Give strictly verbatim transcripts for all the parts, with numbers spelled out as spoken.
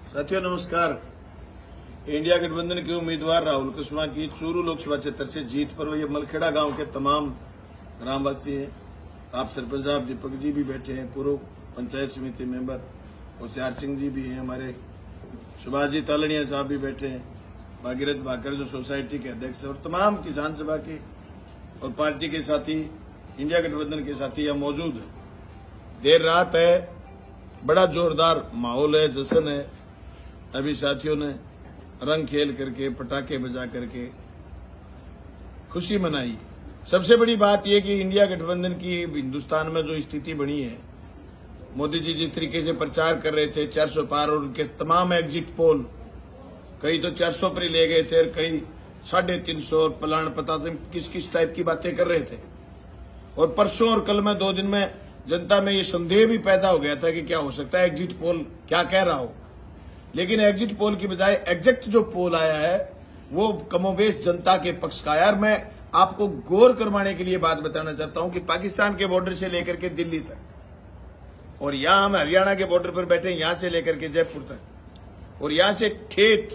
साथियों नमस्कार। इंडिया गठबंधन के उम्मीदवार राहुल कुशवाहा की चूरू लोकसभा क्षेत्र से जीत पर ये मलखेड़ा गांव के तमाम ग्रामवासी हैं। आप सरपंच साहब दीपक जी भी बैठे हैं, पूर्व पंचायत समिति मेंबर होशियार सिंह जी भी हैं, हमारे सुभाष जी तालड़िया साहब भी बैठे हैं, भागीरथ भाकर जो सोसाइटी के अध्यक्ष और तमाम किसान सभा के और पार्टी के साथी, इंडिया गठबंधन के साथी यहाँ मौजूद है। देर रात है, बड़ा जोरदार माहौल है, जश्न है। अभी साथियों ने रंग खेल करके, पटाखे बजा करके खुशी मनाई। सबसे बड़ी बात यह कि इंडिया गठबंधन की हिंदुस्तान में जो स्थिति बनी है, मोदी जी जिस तरीके से प्रचार कर रहे थे चार सौ पार, और उनके तमाम एग्जिट पोल कई तो चार सौ पर ही ले गए थे और कई साढ़े तीन सौ और पलान पता नहीं किस किस टाइप की बातें कर रहे थे। और परसों और कल में दो दिन में जनता में ये संदेह भी पैदा हो गया था कि क्या हो सकता है एग्जिट पोल क्या कह रहा हो। लेकिन एग्जिट पोल की बजाय एग्जैक्ट जो पोल आया है वो कमोबेश जनता के पक्ष का। यार मैं आपको गौर करवाने के लिए बात बताना चाहता हूं कि पाकिस्तान के बॉर्डर से लेकर के दिल्ली तक, और यहां हम हरियाणा के बॉर्डर पर बैठे, यहां से लेकर के जयपुर तक, और यहां से ठेठ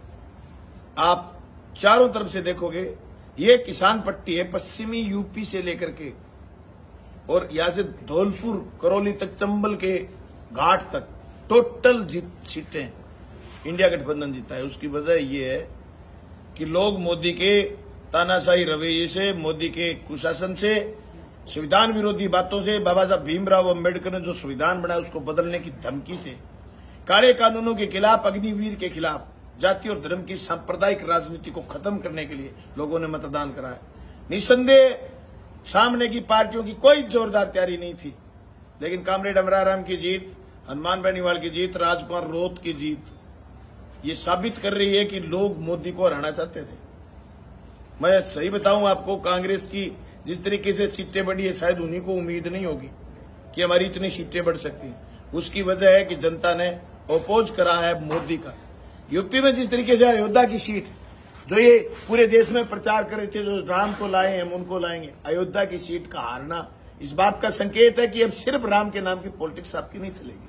आप चारों तरफ से देखोगे ये किसान पट्टी है, पश्चिमी यूपी से लेकर के और यहां से धौलपुर करौली तक, चंबल के घाट तक टोटल जीत सीटें इंडिया गठबंधन जीता है। उसकी वजह यह है कि लोग मोदी के तानाशाही रवैये से, मोदी के कुशासन से, संविधान विरोधी बातों से, बाबा साहब भीमराव अंबेडकर ने जो संविधान बनाया उसको बदलने की धमकी से, काले कानूनों के खिलाफ, अग्निवीर के खिलाफ, जाति और धर्म की सांप्रदायिक राजनीति को खत्म करने के लिए लोगों ने मतदान कराया। निस्संदेह सामने की पार्टियों की कोई जोरदार तैयारी नहीं थी, लेकिन कामरेड अमराराम की जीत, हनुमान बेनीवाल की जीत, राजकुमार रोत की जीत ये साबित कर रही है कि लोग मोदी को हराना चाहते थे। मैं सही बताऊं आपको, कांग्रेस की जिस तरीके से सीटें बढ़ी है, शायद उन्हीं को उम्मीद नहीं होगी कि हमारी इतनी सीटें बढ़ सकती हैं। उसकी वजह है कि जनता ने अपोज करा है मोदी का। यूपी में जिस तरीके से अयोध्या की सीट जो ये पूरे देश में प्रचार कर रहे थे, जो राम को लाए हम उनको लाएंगे, अयोध्या की सीट का हारना इस बात का संकेत है कि अब सिर्फ राम के नाम की पॉलिटिक्स आपकी नहीं चलेगी।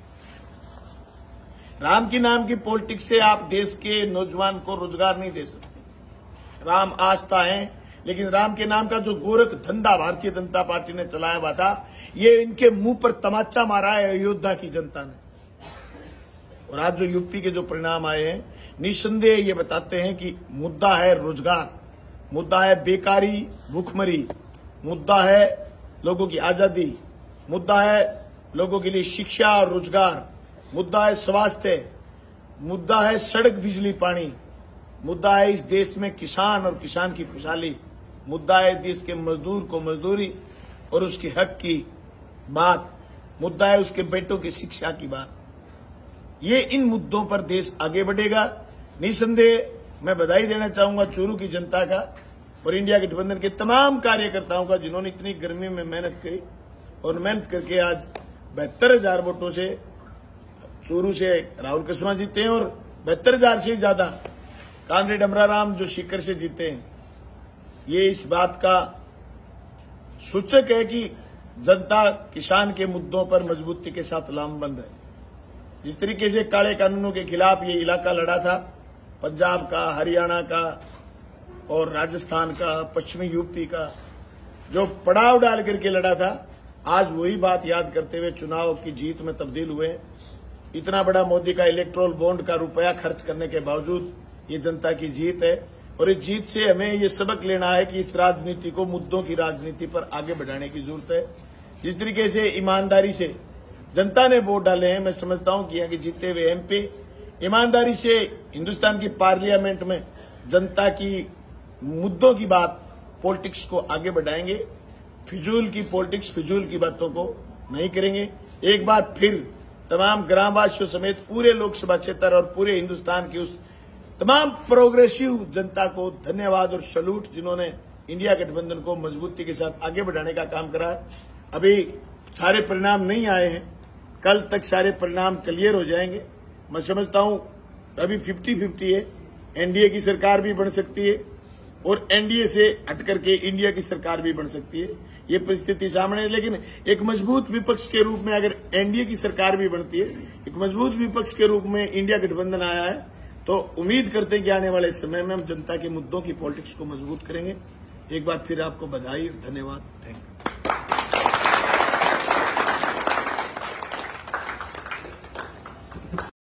राम की नाम की पॉलिटिक्स से आप देश के नौजवान को रोजगार नहीं दे सकते। राम आस्था है, लेकिन राम के नाम का जो गोरख धंधा भारतीय जनता पार्टी ने चलाया हुआ था, ये इनके मुंह पर तमाचा मारा है अयोध्या की जनता ने। और आज जो यूपी के जो परिणाम आए हैं, निस्संदेह ये बताते हैं कि मुद्दा है रोजगार, मुद्दा है बेकारी, भूखमरी, मुद्दा है लोगों की आजादी, मुद्दा है लोगों के लिए शिक्षा और रोजगार, मुद्दा है स्वास्थ्य, मुद्दा है सड़क, बिजली, पानी, मुद्दा है इस देश में किसान और किसान की खुशहाली, मुद्दा है देश के मजदूर को मजदूरी और उसके हक की बात, मुद्दा है उसके बेटों की शिक्षा की बात। ये इन मुद्दों पर देश आगे बढ़ेगा। निसंदेह मैं बधाई देना चाहूंगा चूरू की जनता का और इंडिया गठबंधन के तमाम कार्यकर्ताओं का, जिन्होंने इतनी गर्मी में मेहनत की और मेहनत करके आज बहत्तर हजार वोटों से चूरू से राहुल कुशवाहा जीते हैं और बहत्तर हजार से ज्यादा कामरेड अमराराम जो सीकर से जीते हैं। ये इस बात का सूचक है कि जनता किसान के मुद्दों पर मजबूती के साथ लामबंद है। जिस तरीके से काले कानूनों के खिलाफ ये इलाका लड़ा था, पंजाब का, हरियाणा का और राजस्थान का, पश्चिमी यूपी का, जो पड़ाव डाल करके लड़ा था, आज वही बात याद करते हुए चुनाव की जीत में तब्दील हुए। इतना बड़ा मोदी का इलेक्ट्रोल बॉन्ड का रुपया खर्च करने के बावजूद ये जनता की जीत है और इस जीत से हमें ये सबक लेना है कि इस राजनीति को, मुद्दों की राजनीति पर आगे बढ़ाने की जरूरत है। जिस तरीके से ईमानदारी से जनता ने वोट डाले हैं, मैं समझता हूं कि यहाँ के जीते हुए एमपी ईमानदारी से हिंदुस्तान की पार्लियामेंट में जनता की मुद्दों की बात, पॉलिटिक्स को आगे बढ़ाएंगे। फिजूल की पॉलिटिक्स, फिजूल की बातों को नहीं करेंगे। एक बार फिर तमाम ग्रामवासियों समेत पूरे लोकसभा क्षेत्र और पूरे हिंदुस्तान की उस तमाम प्रोग्रेसिव जनता को धन्यवाद और सैल्यूट, जिन्होंने इंडिया गठबंधन को मजबूती के साथ आगे बढ़ाने का काम करा। अभी सारे परिणाम नहीं आए हैं, कल तक सारे परिणाम क्लियर हो जाएंगे। मैं समझता हूं अभी फिफ्टी फिफ्टी है, एनडीए की सरकार भी बन सकती है और एनडीए से हट करके इंडिया की सरकार भी बन सकती है। ये परिस्थिति सामने है। लेकिन एक मजबूत विपक्ष के रूप में अगर एनडीए की सरकार भी बनती है, एक मजबूत विपक्ष के रूप में इंडिया गठबंधन आया है, तो उम्मीद करते हैं कि आने वाले समय में हम जनता के मुद्दों की पॉलिटिक्स को मजबूत करेंगे। एक बार फिर आपको बधाई, धन्यवाद, थैंक यू।